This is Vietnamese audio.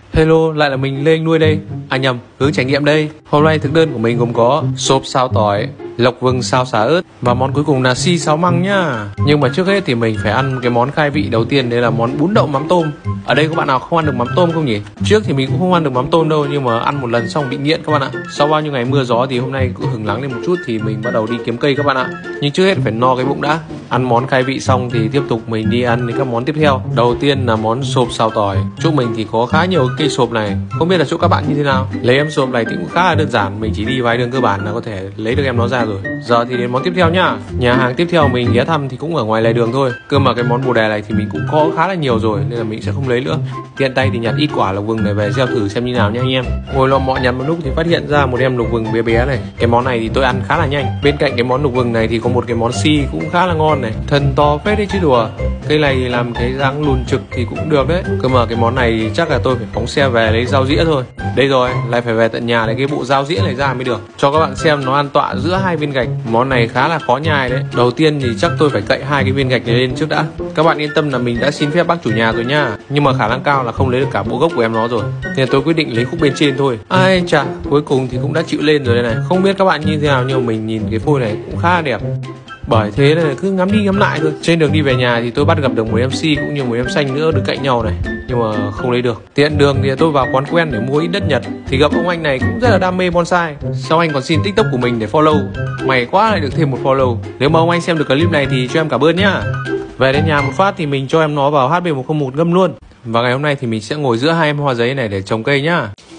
Hello, lại là mình Lê Anh Nuôi đây. À nhầm, Hướng Trải Nghiệm đây. Hôm nay thực đơn của mình gồm có xốp xào tỏi, lộc vừng xào xả ớt và món cuối cùng là xi xáo măng nhá. Nhưng mà trước hết thì mình phải ăn cái món khai vị đầu tiên, đấy là món bún đậu mắm tôm. Ở đây có bạn nào không ăn được mắm tôm không nhỉ? Trước thì mình cũng không ăn được mắm tôm đâu, nhưng mà ăn một lần xong bị nghiện các bạn ạ. Sau bao nhiêu ngày mưa gió thì hôm nay cũng hứng nắng lên một chút thì mình bắt đầu đi kiếm cây các bạn ạ. Nhưng trước hết phải no cái bụng đã. Ăn món khai vị xong thì tiếp tục mình đi ăn các món tiếp theo. Đầu tiên là món xốp xào tỏi. Chỗ mình thì có khá nhiều cây xốp này, không biết là chỗ các bạn như thế nào. Lấy em xốp này thì cũng khá là đơn giản, mình chỉ đi vài đường cơ bản là có thể lấy được em nó ra rồi. Giờ thì đến món tiếp theo nhá. Nhà hàng tiếp theo mình ghé thăm thì cũng ở ngoài lề đường thôi. Cơ mà cái món bồ đề này thì mình cũng có khá là nhiều rồi nên là mình sẽ không lấy nữa. Tiện tay thì nhặt ít quả lộc vừng này về gieo thử xem như nào nha anh em. Ngồi lọ mọ nhặt một lúc thì phát hiện ra một em lộc vừng bé bé này. Cái món này thì tôi ăn khá là nhanh. Bên cạnh cái món lộc vừng này thì có một cái món xi cũng khá là ngon này, thân to phết đấy chứ đùa. Cây này làm cái dáng lùn trực thì cũng được đấy. Cơ mà cái món này thì chắc là tôi phải phóng xe về lấy dao dĩa thôi. Đây rồi, lại phải về tận nhà lấy cái bộ dao dĩa này ra mới được. Cho các bạn xem nó ăn tọa giữa hai viên gạch. Món này khá là khó nhai đấy. Đầu tiên thì chắc tôi phải cậy hai cái viên gạch này lên trước đã. Các bạn yên tâm là mình đã xin phép bác chủ nhà rồi nha. Nhưng mà khả năng cao là không lấy được cả bộ gốc của em nó rồi, nên tôi quyết định lấy khúc bên trên thôi. Ai chà, cuối cùng thì cũng đã chịu lên rồi đây này. Không biết các bạn như thế nào nhưng mà mình nhìn cái phôi này cũng khá là đẹp. Bởi thế là cứ ngắm đi ngắm lại thôi. Trên đường đi về nhà thì tôi bắt gặp được một em si cũng như một em xanh nữa đứng cạnh nhau này, nhưng mà không lấy được. Tiện đường thì tôi vào quán quen để mua ít đất Nhật thì gặp ông anh này cũng rất là đam mê bonsai. Sau anh còn xin TikTok của mình để follow. May quá lại được thêm một follow. Nếu mà ông anh xem được clip này thì cho em cảm ơn nhá. Về đến nhà một phát thì mình cho em nó vào HB101 ngâm luôn. Và ngày hôm nay thì mình sẽ ngồi giữa hai em hoa giấy này để trồng cây nhá.